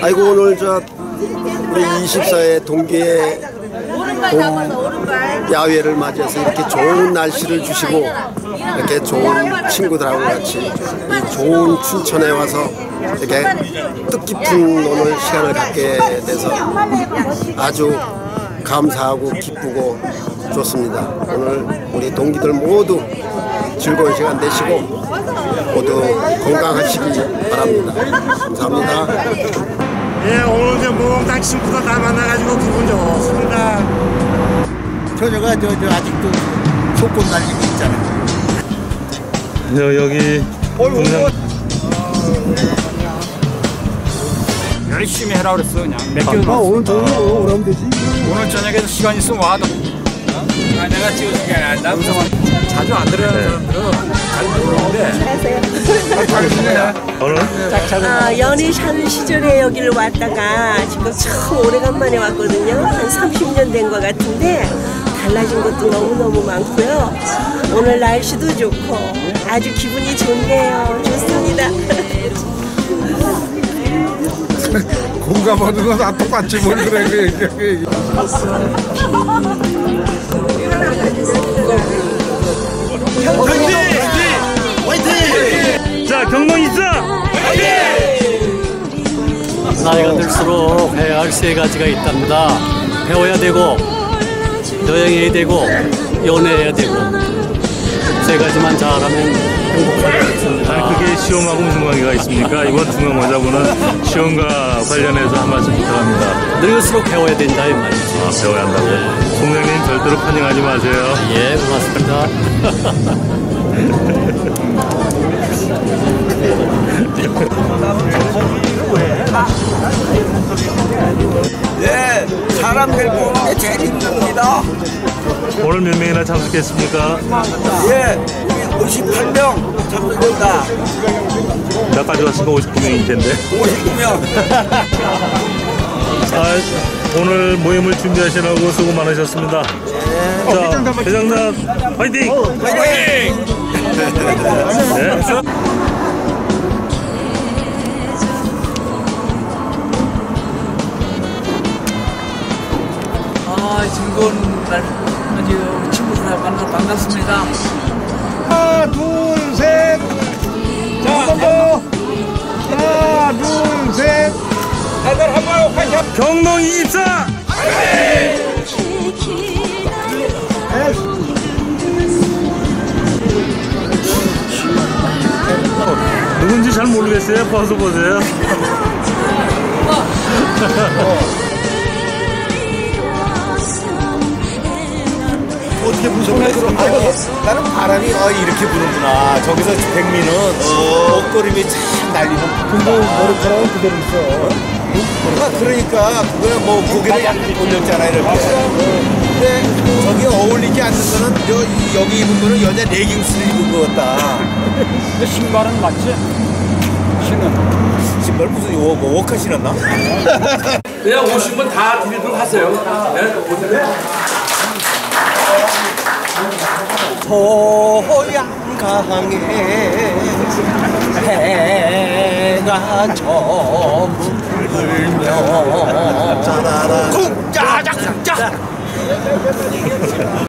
아이고 오늘 우리 24회 동계의 야외를 맞이해서 이렇게 좋은 날씨를 주시고 이렇게 좋은 친구들하고 같이 이 좋은 춘천에 와서 이렇게 뜻깊은 오늘 시간을 갖게 돼서 아주 감사하고 기쁘고 좋습니다. 오늘 우리 동기들 모두 즐거운 시간 되시고 모두 건강하시기 바랍니다. 감사합니다. 예, 오늘 이제 몽땅 친구들 다 만나가지고 기분 좋습니다. 저녁가 아직도 속꽃 날리고 있잖아요. 여기 열심히 해라 그랬어. 그냥 맡겨줘. 오늘 저녁으로 오라면 되지. 오늘 저녁에도 시간 있으면 와도. 내가 찍어준 게 아니라 남성은 자주 안 들어가는 사람들은 잘 모르는데. 연희산 시절에 여기를 왔다가 지금 참 오래간만에 왔거든요. 한 30년 된 것 같은데 달라진 것도 너무너무 많고요. 오늘 날씨도 좋고 아주 기분이 좋네요. 좋습니다. 공감하는 건 다 똑같지 뭘 그래. 화이팅! 자, 경동 있어! 나이가 들수록 배워야 할 세 가지가 있답니다. 배워야 되고, 여행해야 되고, 연애해야 되고, 세 가지만 잘하면 행복하겠습니다. 아니 그게 시험하고 무슨 관계가 있습니까? 이번 중앙모자분은 시험과 관련해서 한 말씀 부탁합니다. 늙을수록 배워야 된다 이 말이죠. 아, 배워야 한다고? 예. 송장님 절대로 편향하지 마세요. 예, 고맙습니다. 네, 사람 데리고 오는 게 제일 힘듭니다. 오늘 몇 명이나 참석했습니까? 예, 58명 참석했다. 몇 가지 왔으면 59명일 텐데. 59명. 오늘 모임을 준비하시느라고 수고 많으셨습니다. 자, 회장단 화이팅! 화이팅! 네. 즐거운 날 아주 친구들 만나서 반갑습니다. 하나, 둘, 셋! 자, 한 번 더! 하나, 둘, 셋! 다들 한번 화이팅! 경동 24! 누군지 잘 모르겠어요. 봐서 보세요. 어떻게 부르는 나는 바람이 이렇게 부는구나. 저기서 백미는 먹거림이 참 날리는. 근데 머리카락은 그대로 있어. 그러니까 그거야 뭐 고개를 약간 돌렸잖아 이렇게. 근데 저기 어울리지 않는 거는 여기 입은 거는 여자 레깅스를 입은 것 같다. 근데 신발은 맞지? 신발 무슨 워커 신었나? 그냥 오신 분 다 드리도록 하세요. 네, 오세요. 소양강에 해가 저물며 쿵짜작 쿵짜